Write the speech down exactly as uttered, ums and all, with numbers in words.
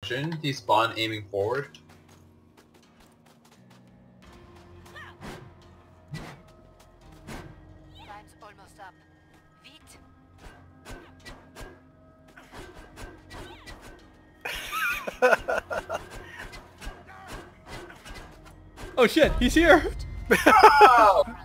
Shouldn't he spawn aiming forward? Time's almost up. Vite. Oh shit, he's here! Oh!